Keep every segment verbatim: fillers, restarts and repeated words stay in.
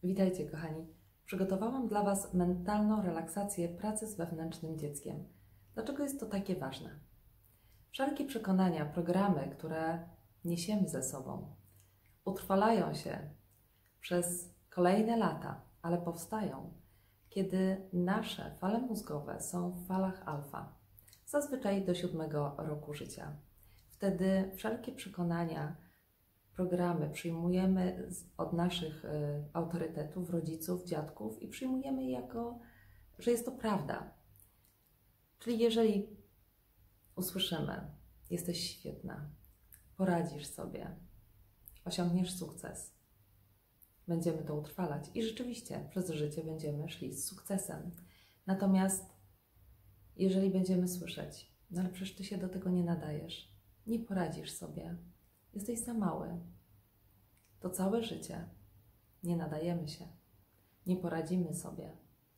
Witajcie, kochani. Przygotowałam dla Was mentalną relaksację pracy z wewnętrznym dzieckiem. Dlaczego jest to takie ważne? Wszelkie przekonania, programy, które niesiemy ze sobą, utrwalają się przez kolejne lata, ale powstają, kiedy nasze fale mózgowe są w falach alfa, zazwyczaj do siódmego roku życia. Wtedy wszelkie przekonania, programy przyjmujemy od naszych y, autorytetów, rodziców, dziadków i przyjmujemy je jako, że jest to prawda. Czyli jeżeli usłyszymy, jesteś świetna, poradzisz sobie, osiągniesz sukces, będziemy to utrwalać i rzeczywiście przez życie będziemy szli z sukcesem. Natomiast jeżeli będziemy słyszeć, no ale przecież ty się do tego nie nadajesz, nie poradzisz sobie, jesteś za mały, to całe życie nie nadajemy się, nie poradzimy sobie.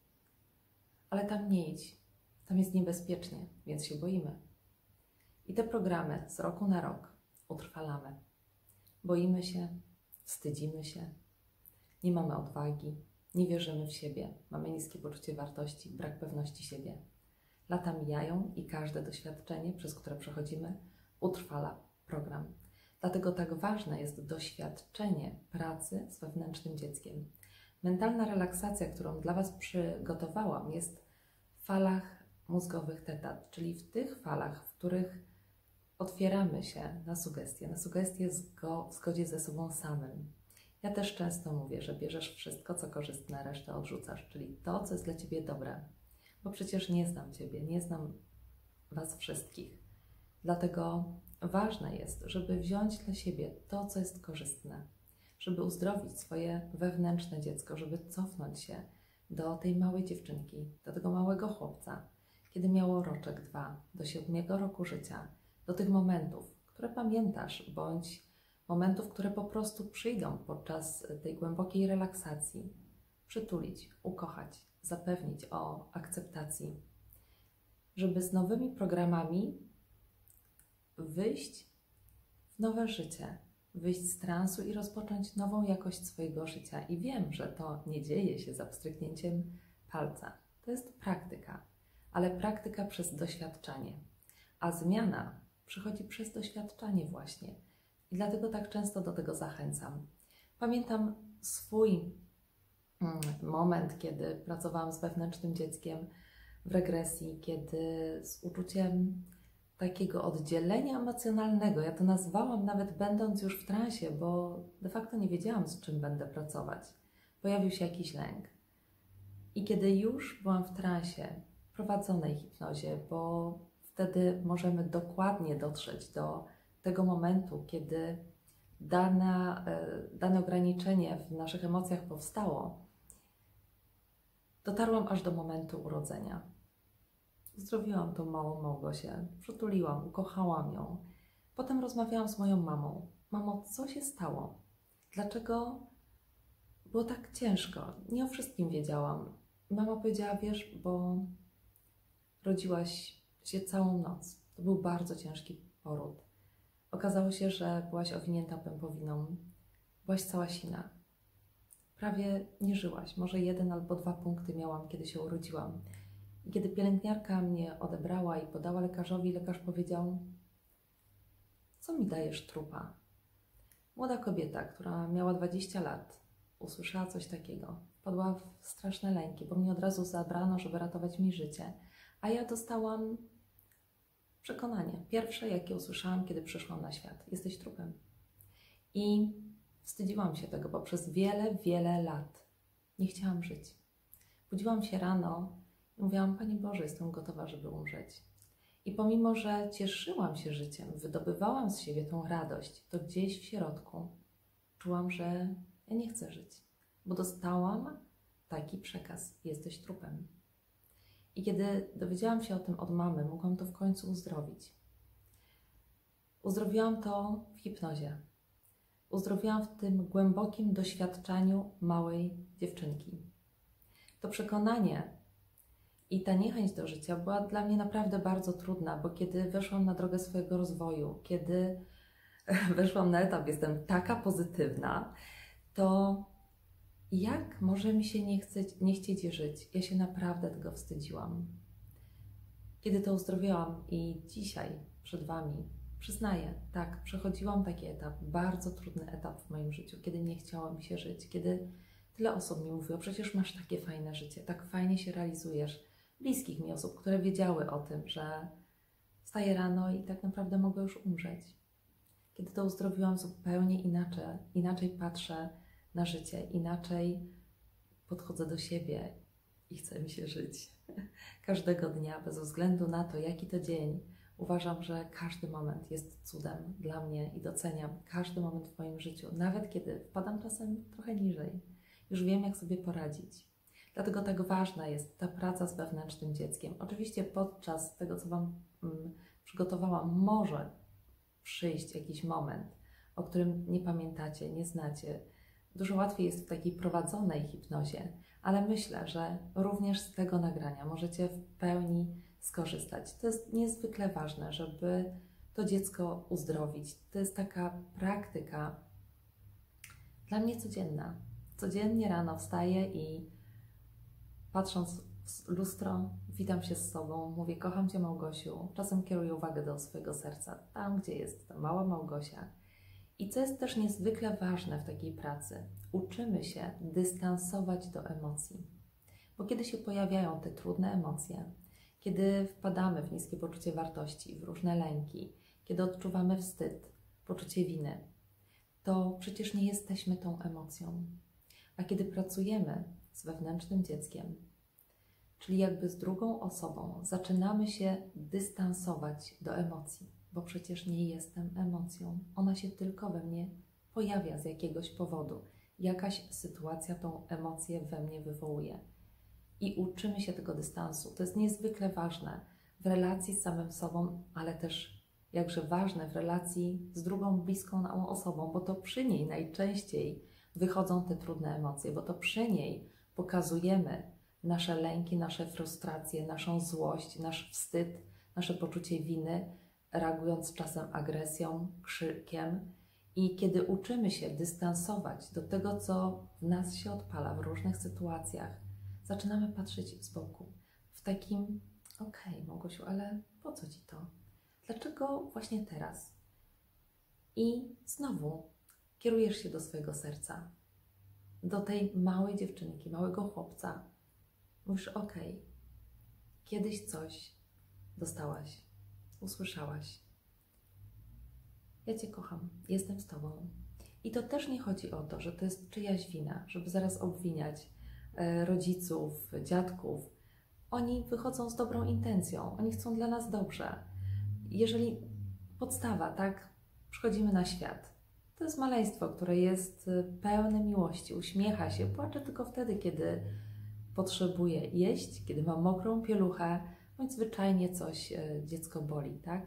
Ale tam nie idź, tam jest niebezpiecznie, więc się boimy. I te programy z roku na rok utrwalamy. Boimy się, wstydzimy się, nie mamy odwagi, nie wierzymy w siebie, mamy niskie poczucie wartości, brak pewności siebie. Lata mijają i każde doświadczenie, przez które przechodzimy, utrwala program. Dlatego tak ważne jest doświadczenie pracy z wewnętrznym dzieckiem. Mentalna relaksacja, którą dla Was przygotowałam, jest w falach mózgowych teta, czyli w tych falach, w których otwieramy się na sugestie, na sugestie w zgodzie ze sobą samym. Ja też często mówię, że bierzesz wszystko, co korzystne, resztę odrzucasz, czyli to, co jest dla Ciebie dobre. Bo przecież nie znam Ciebie, nie znam Was wszystkich. Dlatego ważne jest, żeby wziąć dla siebie to, co jest korzystne, żeby uzdrowić swoje wewnętrzne dziecko, żeby cofnąć się do tej małej dziewczynki, do tego małego chłopca, kiedy miało roczek dwa, do siódmego roku życia, do tych momentów, które pamiętasz, bądź momentów, które po prostu przyjdą podczas tej głębokiej relaksacji, przytulić, ukochać, zapewnić o akceptacji, żeby z nowymi programami wyjść w nowe życie, wyjść z transu i rozpocząć nową jakość swojego życia. I wiem, że to nie dzieje się za pstryknięciem palca. To jest praktyka, ale praktyka przez doświadczanie. A zmiana przychodzi przez doświadczanie właśnie. I dlatego tak często do tego zachęcam. Pamiętam swój mm, moment, kiedy pracowałam z wewnętrznym dzieckiem w regresji, kiedy z uczuciem takiego oddzielenia emocjonalnego, ja to nazwałam nawet będąc już w transie, bo de facto nie wiedziałam, z czym będę pracować. Pojawił się jakiś lęk. I kiedy już byłam w transie, prowadzonej hipnozie, bo wtedy możemy dokładnie dotrzeć do tego momentu, kiedy dana, dane ograniczenie w naszych emocjach powstało, dotarłam aż do momentu urodzenia. Uzdrowiłam tą małą Małgosię, przytuliłam, ukochałam ją. Potem rozmawiałam z moją mamą. Mamo, co się stało? Dlaczego było tak ciężko? Nie o wszystkim wiedziałam. Mama powiedziała, wiesz, bo rodziłaś się całą noc. To był bardzo ciężki poród. Okazało się, że byłaś owinięta pępowiną. Byłaś cała sina. Prawie nie żyłaś. Może jeden albo dwa punkty miałam, kiedy się urodziłam. I kiedy pielęgniarka mnie odebrała i podała lekarzowi, lekarz powiedział, co mi dajesz trupa? Młoda kobieta, która miała dwadzieścia lat, usłyszała coś takiego. Wpadła w straszne lęki, bo mnie od razu zabrano, żeby ratować mi życie. A ja dostałam przekonanie, pierwsze jakie usłyszałam, kiedy przyszłam na świat. Jesteś trupem. I wstydziłam się tego, bo przez wiele, wiele lat nie chciałam żyć. Budziłam się rano i mówiłam, Panie Boże, jestem gotowa, żeby umrzeć. I pomimo, że cieszyłam się życiem, wydobywałam z siebie tą radość, to gdzieś w środku czułam, że ja nie chcę żyć, bo dostałam taki przekaz, jesteś trupem. I kiedy dowiedziałam się o tym od mamy, mogłam to w końcu uzdrowić. Uzdrowiłam to w hipnozie. Uzdrowiłam w tym głębokim doświadczeniu małej dziewczynki. To przekonanie i ta niechęć do życia była dla mnie naprawdę bardzo trudna, bo kiedy weszłam na drogę swojego rozwoju, kiedy weszłam na etap, jestem taka pozytywna, to Jak może mi się nie, chce, nie chcieć żyć? Ja się naprawdę tego wstydziłam. Kiedy to uzdrowiłam i dzisiaj przed Wami przyznaję, tak, przechodziłam taki etap, bardzo trudny etap w moim życiu, kiedy nie chciało mi się żyć, kiedy tyle osób mi mówiło, przecież masz takie fajne życie, tak fajnie się realizujesz. Bliskich mi osób, które wiedziały o tym, że wstaję rano i tak naprawdę mogę już umrzeć. Kiedy to uzdrowiłam, zupełnie inaczej, inaczej patrzę na życie, inaczej podchodzę do siebie i chce mi się żyć. Każdego dnia, bez względu na to, jaki to dzień, uważam, że każdy moment jest cudem dla mnie i doceniam każdy moment w moim życiu, nawet kiedy wpadam czasem trochę niżej. Już wiem, jak sobie poradzić. Dlatego tak ważna jest ta praca z wewnętrznym dzieckiem. Oczywiście podczas tego, co Wam mm, przygotowałam, może przyjść jakiś moment, o którym nie pamiętacie, nie znacie. Dużo łatwiej jest w takiej prowadzonej hipnozie, ale myślę, że również z tego nagrania możecie w pełni skorzystać. To jest niezwykle ważne, żeby to dziecko uzdrowić. To jest taka praktyka dla mnie codzienna. Codziennie rano wstaję i patrząc w lustro, witam się z sobą, mówię: kocham Cię, Małgosiu. Czasem kieruję uwagę do swojego serca, tam gdzie jest ta mała Małgosia. I co jest też niezwykle ważne w takiej pracy, uczymy się dystansować do emocji. Bo kiedy się pojawiają te trudne emocje, kiedy wpadamy w niskie poczucie wartości, w różne lęki, kiedy odczuwamy wstyd, poczucie winy, to przecież nie jesteśmy tą emocją. A kiedy pracujemy z wewnętrznym dzieckiem, czyli jakby z drugą osobą, zaczynamy się dystansować do emocji, bo przecież nie jestem emocją. Ona się tylko we mnie pojawia z jakiegoś powodu. Jakaś sytuacja tą emocję we mnie wywołuje. I uczymy się tego dystansu. To jest niezwykle ważne w relacji z samym sobą, ale też jakże ważne w relacji z drugą bliską nam osobą, bo to przy niej najczęściej wychodzą te trudne emocje, bo to przy niej pokazujemy nasze lęki, nasze frustracje, naszą złość, nasz wstyd, nasze poczucie winy, reagując czasem agresją, krzykiem. I kiedy uczymy się dystansować do tego, co w nas się odpala w różnych sytuacjach, zaczynamy patrzeć z boku w takim: okej, okay, Małgosiu, ale po co Ci to? Dlaczego właśnie teraz? I znowu kierujesz się do swojego serca, do tej małej dziewczynki, małego chłopca. Mówisz: okej, okay, kiedyś coś dostałaś, usłyszałaś. Ja Cię kocham, jestem z Tobą. I to też nie chodzi o to, że to jest czyjaś wina, żeby zaraz obwiniać e, rodziców, dziadków. Oni wychodzą z dobrą intencją, oni chcą dla nas dobrze. Jeżeli podstawa, tak, przychodzimy na świat, to jest maleństwo, które jest pełne miłości, uśmiecha się, płacze tylko wtedy, kiedy potrzebuje jeść, kiedy ma mokrą pieluchę, bądź zwyczajnie coś e, dziecko boli, tak?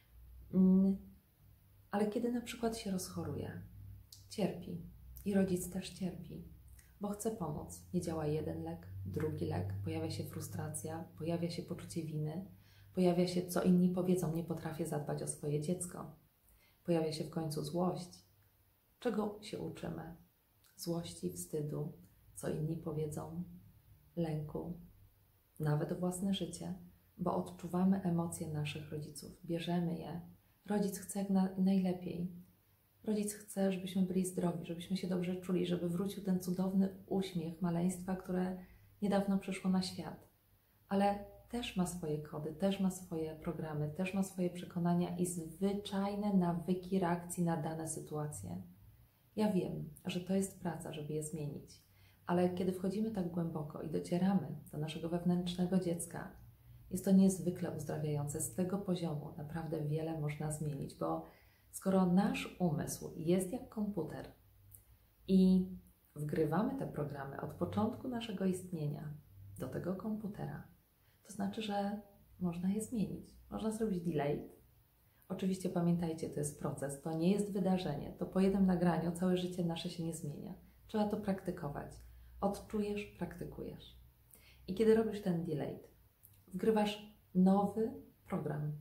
Mm, ale kiedy na przykład się rozchoruje, cierpi i rodzic też cierpi, bo chce pomóc. Nie działa jeden lek, drugi lek, pojawia się frustracja, pojawia się poczucie winy, pojawia się, co inni powiedzą: nie potrafię zadbać o swoje dziecko. Pojawia się w końcu złość. Czego się uczymy? Złości, wstydu, co inni powiedzą, lęku, nawet o własne życie, bo odczuwamy emocje naszych rodziców, bierzemy je. Rodzic chce jak na, najlepiej. Rodzic chce, żebyśmy byli zdrowi, żebyśmy się dobrze czuli, żeby wrócił ten cudowny uśmiech maleństwa, które niedawno przyszło na świat. Ale też ma swoje kody, też ma swoje programy, też ma swoje przekonania i zwyczajne nawyki reakcji na dane sytuacje. Ja wiem, że to jest praca, żeby je zmienić, ale kiedy wchodzimy tak głęboko i docieramy do naszego wewnętrznego dziecka, jest to niezwykle uzdrawiające. Z tego poziomu naprawdę wiele można zmienić, bo skoro nasz umysł jest jak komputer i wgrywamy te programy od początku naszego istnienia do tego komputera, to znaczy, że można je zmienić. Można zrobić delay. Oczywiście pamiętajcie, to jest proces, to nie jest wydarzenie. To po jednym nagraniu całe życie nasze się nie zmienia. Trzeba to praktykować. Odczujesz, praktykujesz. I kiedy robisz ten delay, wgrywasz nowy program,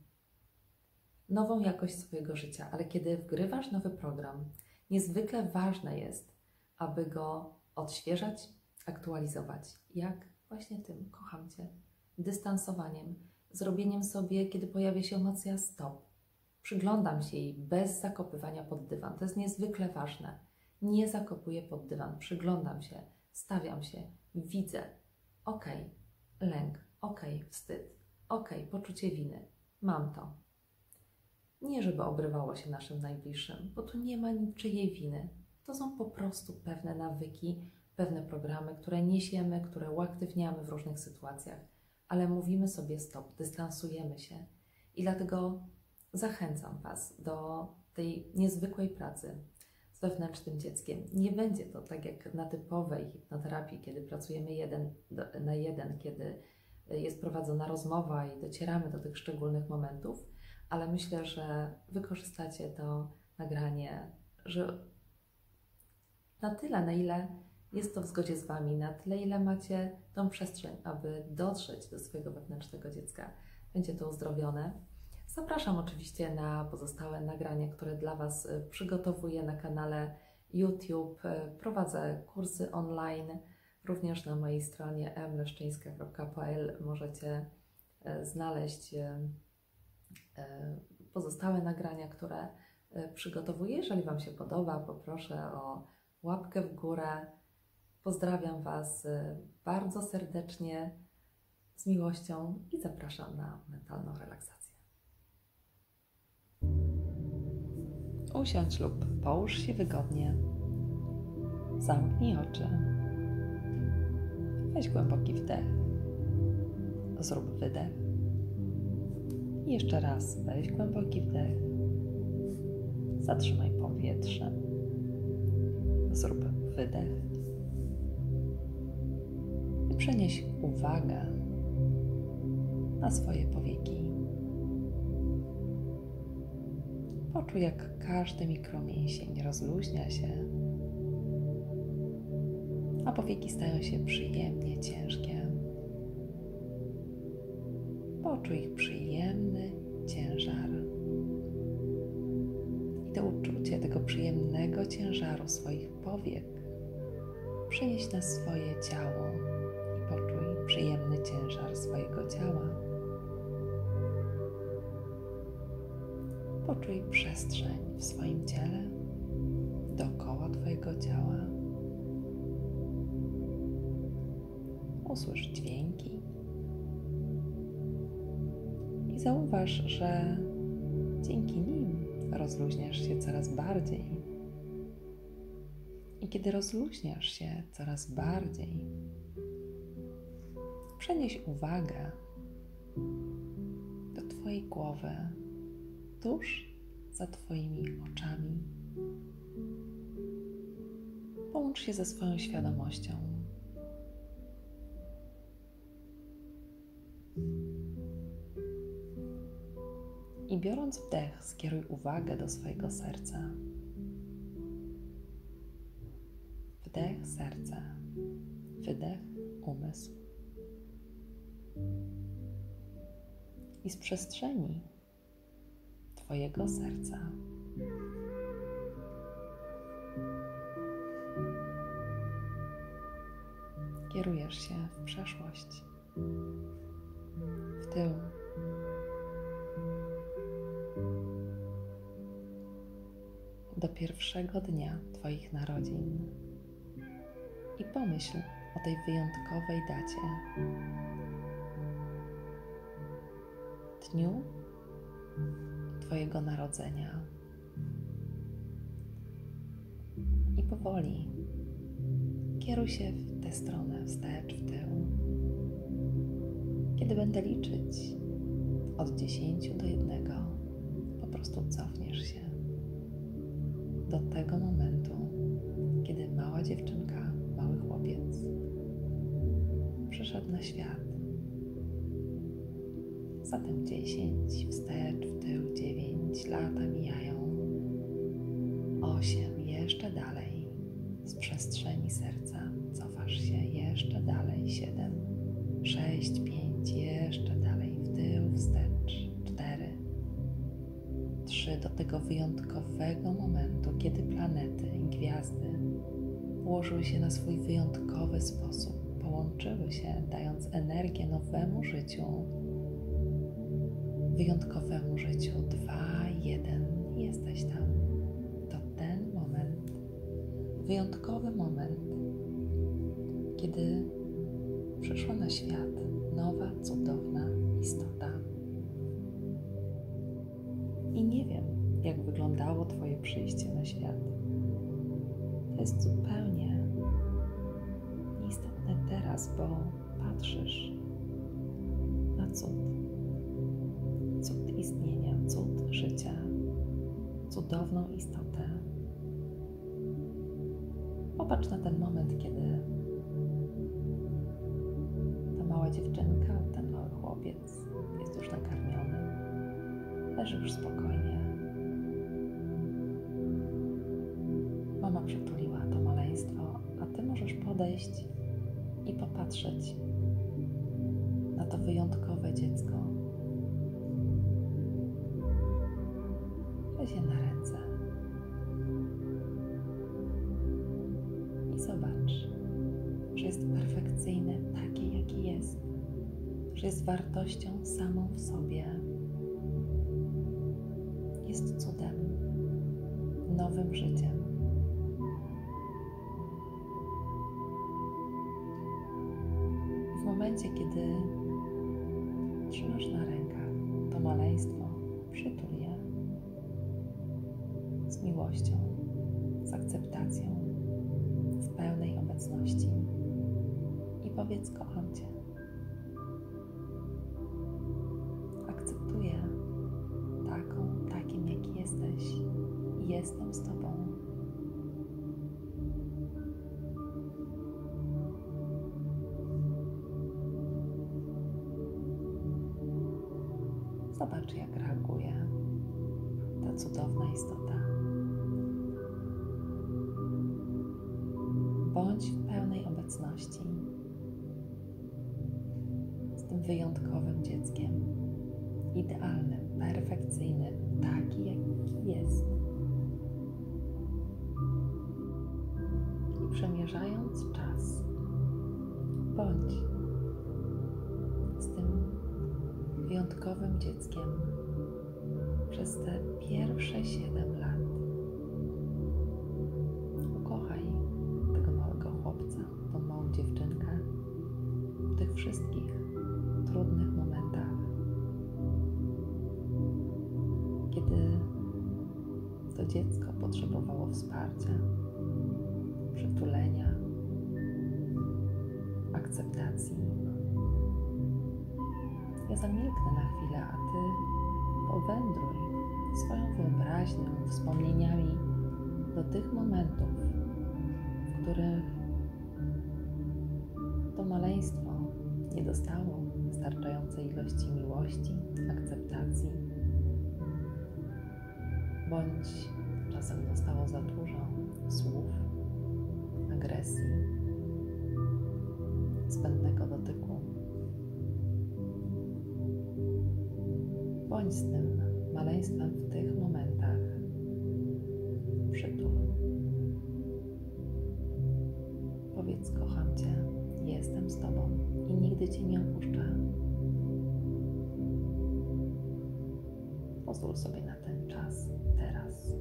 nową jakość swojego życia, ale kiedy wgrywasz nowy program, niezwykle ważne jest, aby go odświeżać, aktualizować. Jak? Właśnie tym, kocham Cię. Dystansowaniem, zrobieniem sobie, kiedy pojawia się emocja, stop. Przyglądam się jej bez zakopywania pod dywan. To jest niezwykle ważne. Nie zakopuję pod dywan, przyglądam się, stawiam się, widzę. Okej, lęk, okej, wstyd, okej, poczucie winy. Mam to. Nie żeby obrywało się naszym najbliższym, bo tu nie ma niczyjej winy. To są po prostu pewne nawyki, pewne programy, które niesiemy, które uaktywniamy w różnych sytuacjach, ale mówimy sobie stop, dystansujemy się i dlatego zachęcam Was do tej niezwykłej pracy z wewnętrznym dzieckiem. Nie będzie to tak jak na typowej hipnoterapii, kiedy pracujemy jeden na jeden, kiedy jest prowadzona rozmowa i docieramy do tych szczególnych momentów, ale myślę, że wykorzystacie to nagranie, że na tyle, na ile jest to w zgodzie z Wami, na tyle, ile macie tą przestrzeń, aby dotrzeć do swojego wewnętrznego dziecka, będzie to uzdrowione. Zapraszam oczywiście na pozostałe nagrania, które dla Was przygotowuję na kanale YouTube. Prowadzę kursy online, również na mojej stronie m leszczyńska kropka p l możecie znaleźć pozostałe nagrania, które przygotowuję. Jeżeli Wam się podoba, poproszę o łapkę w górę. Pozdrawiam Was bardzo serdecznie, z miłością i zapraszam na mentalną relaksację. Usiądź lub połóż się wygodnie. Zamknij oczy. Weź głęboki wdech. Zrób wydech. I jeszcze raz weź głęboki wdech. Zatrzymaj powietrze. Zrób wydech. I przenieś uwagę na swoje powieki. Poczuj, jak każdy mikromięsień rozluźnia się, a powieki stają się przyjemnie ciężkie. Poczuj ich przyjemny ciężar. I to uczucie tego przyjemnego ciężaru swoich powiek przenieś na swoje ciało i poczuj przyjemny ciężar swojego ciała. Poczuj przestrzeń w swoim ciele, dookoła Twojego ciała. Usłysz dźwięki i zauważ, że dzięki nim rozluźniasz się coraz bardziej. I kiedy rozluźniasz się coraz bardziej, przenieś uwagę do Twojej głowy, tuż za Twoimi oczami. Połącz się ze swoją świadomością. I biorąc wdech, skieruj uwagę do swojego serca. Wdech serce, wydech umysł. I z przestrzeni Twojego serca kierujesz się w przeszłość, w tył, do pierwszego dnia Twoich narodzin i pomyśl o tej wyjątkowej dacie, dniu Twojego narodzenia i powoli kieruj się w tę stronę, wstecz, w tył. Kiedy będę liczyć od dziesięciu do jednego, po prostu cofniesz się do tego momentu, kiedy mała dziewczynka, mały chłopiec przyszedł na świat. Zatem dziesięć, wstecz, w tył, dziewięć, lata mijają, osiem, jeszcze dalej, z przestrzeni serca cofasz się, jeszcze dalej, siedem, sześć, pięć, jeszcze dalej, w tył, wstecz, cztery, trzy, do tego wyjątkowego momentu, kiedy planety i gwiazdy ułożyły się na swój wyjątkowy sposób, połączyły się, dając energię nowemu życiu, wyjątkowemu życiu. Dwa, jeden, jesteś tam. To ten moment, wyjątkowy moment, kiedy przyszła na świat nowa, cudowna istota. I nie wiem, jak wyglądało Twoje przyjście na świat. To jest zupełnie nieistotne teraz, bo patrzysz na cud. Cud istnienia, cud życia, cudowną istotę. Popatrz na ten moment, kiedy ta mała dziewczynka, ten mały chłopiec jest już nakarmiony, leży już spokojnie. Mama przytuliła to maleństwo, a Ty możesz podejść i popatrzeć na to wyjątkowe dziecko. Weź je na ręce i zobacz, że jest perfekcyjne takie, jaki jest, że jest wartością samą w sobie. Jest cudem, nowym życiem. W momencie, kiedy trzymasz na rękach to maleństwo, przytul je z miłością, z akceptacją, w pełnej obecności i powiedz: kocham Cię. Akceptuję taką, takim, jaki jesteś i jestem z Tobą. Zobacz, jak reaguje ta cudowna istota. Bądź w pełnej obecności z tym wyjątkowym dzieckiem, idealnym, perfekcyjnym, taki, jaki jest. I przemierzając czas, bądź z tym wyjątkowym dzieckiem przez te pierwsze siedem lat. Ukochaj tego małego chłopca, tą małą dziewczynkę w tych wszystkich trudnych momentach, kiedy to dziecko potrzebowało wsparcia, przytulenia, akceptacji. Ja zamilknę na chwilę, a Ty powędruj swoją wyobraźnią, wspomnieniami do tych momentów, w których to maleństwo nie dostało wystarczającej ilości miłości, akceptacji, bądź czasem dostało za dużo słów, agresji, zbędnego dotyku. Bądź z tym maleństwem w tych momentach. Przytul. Powiedz: kocham Cię, jestem z Tobą i nigdy Cię nie opuszczę. Pozwól sobie na ten czas teraz.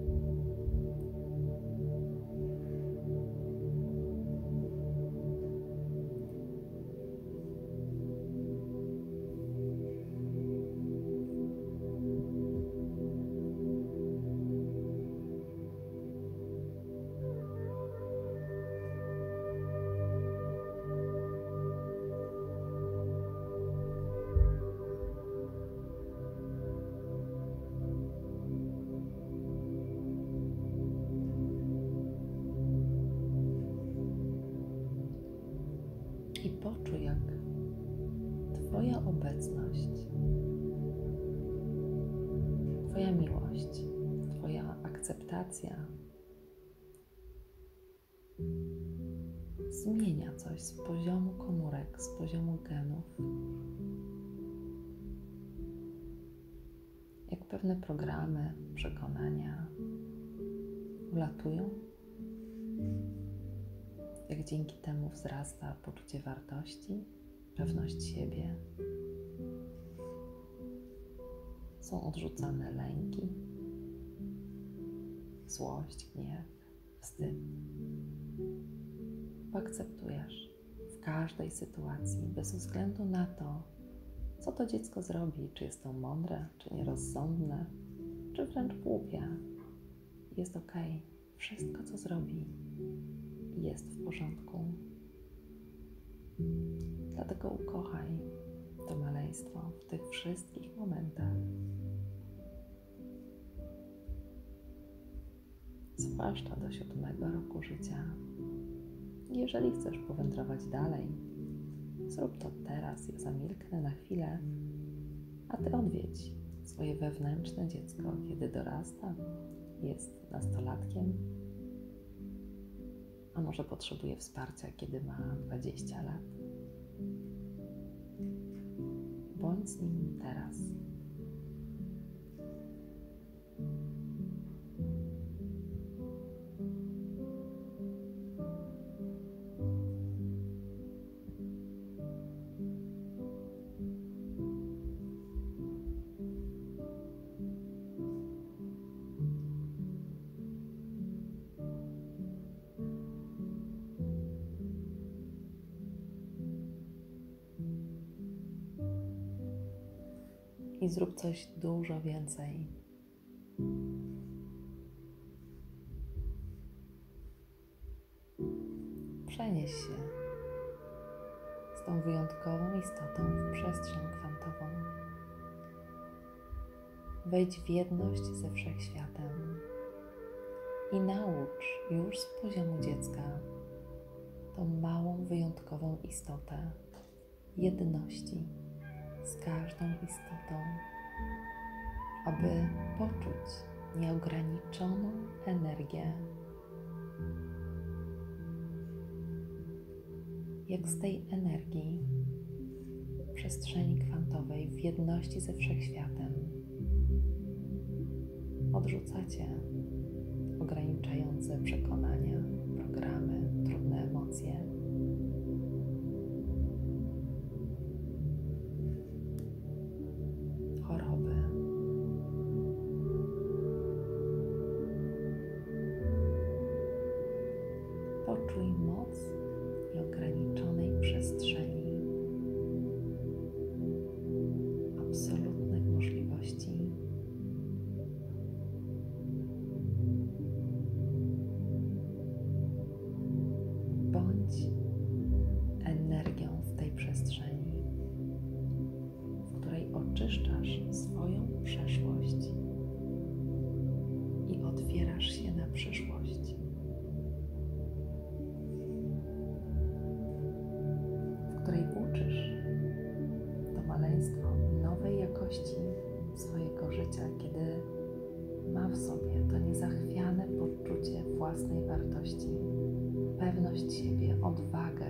I poczuj, jak Twoja obecność, Twoja miłość, Twoja akceptacja zmienia coś z poziomu komórek, z poziomu genów. Jak pewne programy, przekonania ulatują jak dzięki temu wzrasta poczucie wartości, pewność siebie. Są odrzucane lęki, złość, gniew, wstyd. Akceptujesz w każdej sytuacji, bez względu na to, co to dziecko zrobi, czy jest to mądre, czy nierozsądne, czy wręcz głupie. Jest okej. Wszystko, co zrobi, jest w porządku. Dlatego ukochaj to maleństwo w tych wszystkich momentach. Zwłaszcza do siódmego roku życia. Jeżeli chcesz powędrować dalej, zrób to teraz. Ja zamilknę na chwilę, a Ty odwiedź swoje wewnętrzne dziecko, kiedy dorasta, jest nastolatkiem, a może potrzebuje wsparcia, kiedy ma dwadzieścia lat. Bądź z nim teraz. I zrób coś dużo więcej. Przenieś się z tą wyjątkową istotą w przestrzeń kwantową. Wejdź w jedność ze Wszechświatem i naucz już z poziomu dziecka tą małą, wyjątkową istotę jedności z każdą istotą, aby poczuć nieograniczoną energię, jak z tej energii w przestrzeni kwantowej w jedności ze Wszechświatem odrzucacie ograniczające przekonania, programy, trudne emocje. Choroby. Poczuj moc nieograniczonej przestrzeni, absolutnych możliwości. Bądź energią w tej przestrzeni, w której oczyszczasz swoją przeszłość i otwierasz się na przyszłość, w której uczysz to maleństwo nowej jakości swojego życia, kiedy ma w sobie to niezachwiane poczucie własnej wartości, pewność siebie, odwagę.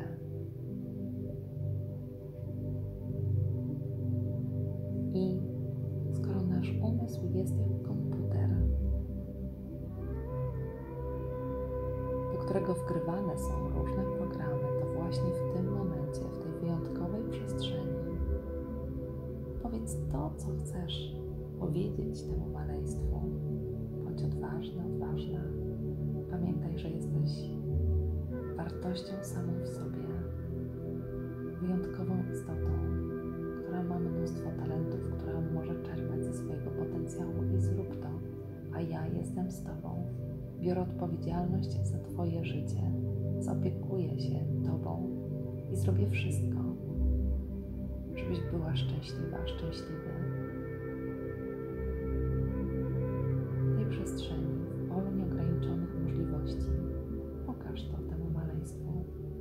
I skoro nasz umysł jest jak komputer, do którego wgrywane są różne programy, to właśnie w tym momencie, w tej wyjątkowej przestrzeni, powiedz to, co chcesz powiedzieć temu maleństwu. Bądź odważny, odważna. Pamiętaj, że jesteś wartością samą w sobie, wyjątkową istotą, która ma mnóstwo talentów, która może czerpać ze swojego potencjału i zrób to, a ja jestem z Tobą. Biorę odpowiedzialność za Twoje życie, zaopiekuję się Tobą i zrobię wszystko, żebyś była szczęśliwa, szczęśliwy. W tej przestrzeni, w polu nieograniczonych możliwości, pokaż to temu maleństwu.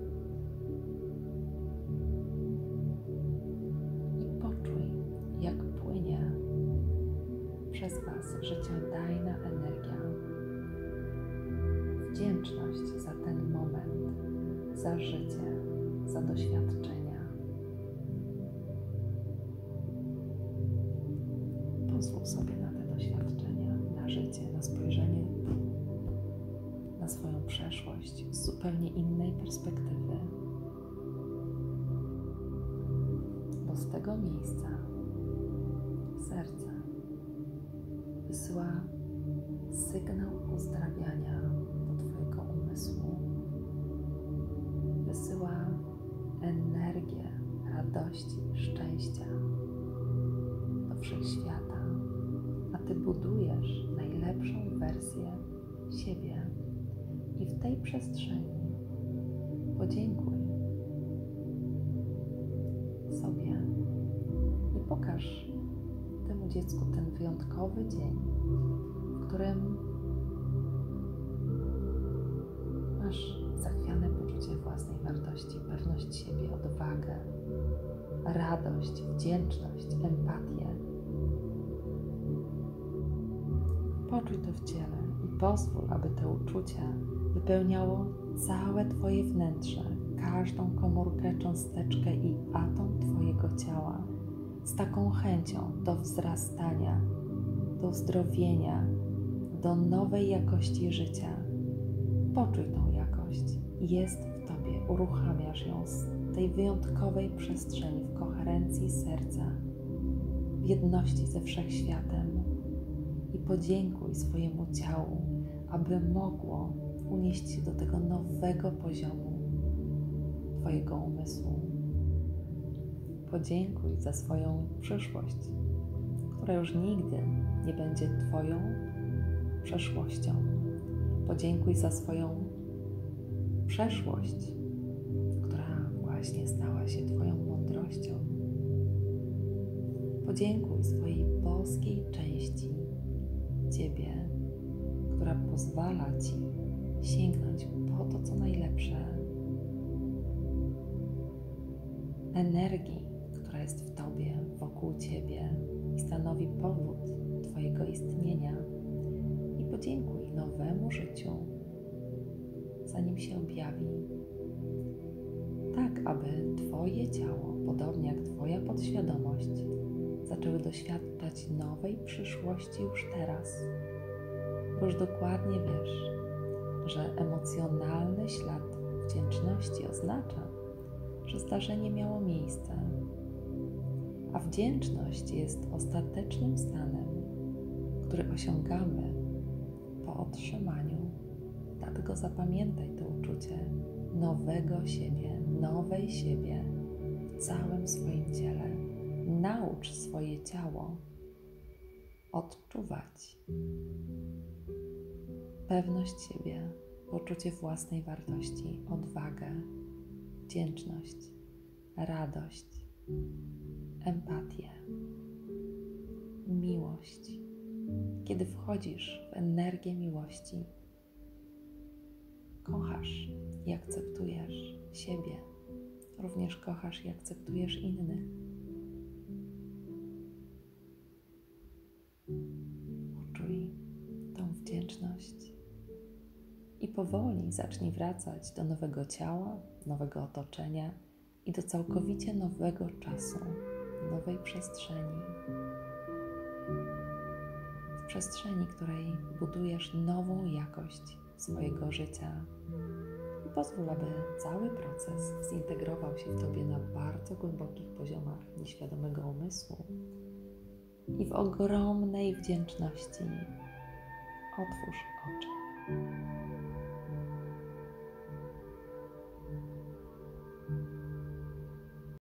I poczuj, jak płynie przez Was życiodajna energia. Wdzięczność za ten moment, za życie, za doświadczenia. Pozwól sobie na te doświadczenia, na życie, na spojrzenie na swoją przeszłość z z zupełnie innej perspektywy, bo z tego miejsca serce wysyła sygnał uzdrawiania do Twojego umysłu, wysyła energię radości, szczęścia do wszechświata, a Ty budujesz najlepszą wersję siebie i w tej przestrzeni podziękuj sobie i pokaż temu dziecku ten wyjątkowy dzień, w którym masz zachwiane poczucie własnej wartości, pewność siebie, odwagę, radość, wdzięczność, empatię. Poczuj to w ciele i pozwól, aby te uczucia wypełniało całe Twoje wnętrze, każdą komórkę, cząsteczkę i atom Twojego ciała z taką chęcią do wzrastania, do uzdrowienia, do nowej jakości życia. Poczuj tą jakość. Jest w Tobie, uruchamiasz ją z tej wyjątkowej przestrzeni, w koherencji serca, w jedności ze Wszechświatem i podziękuj swojemu ciału, aby mogło unieść się do tego nowego poziomu Twojego umysłu. Podziękuj za swoją przyszłość, która już nigdy nie będzie Twoją przeszłością. Podziękuj za swoją przeszłość, która właśnie stała się Twoją mądrością. Podziękuj swojej boskiej części Ciebie, która pozwala Ci sięgnąć po to, co najlepsze, energii, która jest w Tobie, wokół Ciebie i stanowi powód Twojego istnienia. I podziękuj nowemu życiu, zanim się objawi, tak aby Twoje ciało, podobnie jak Twoja podświadomość, zaczęły doświadczać nowej przyszłości już teraz, bo już dokładnie wiesz, że emocjonalny ślad wdzięczności oznacza, że zdarzenie miało miejsce, a wdzięczność jest ostatecznym stanem, który osiągamy po otrzymaniu. Dlatego zapamiętaj to uczucie nowego siebie, nowej siebie w całym swoim ciele. Naucz swoje ciało odczuwać pewność siebie, poczucie własnej wartości, odwagę, wdzięczność, radość, empatię, miłość. Kiedy wchodzisz w energię miłości, kochasz i akceptujesz siebie, również kochasz i akceptujesz innych. Poczuj tą wdzięczność i powoli zacznij wracać do nowego ciała, nowego otoczenia i do całkowicie nowego czasu, nowej przestrzeni. W przestrzeni, której budujesz nową jakość swojego życia. I pozwól, aby cały proces zintegrował się w Tobie na bardzo głębokich poziomach nieświadomego umysłu i w ogromnej wdzięczności otwórz oczy.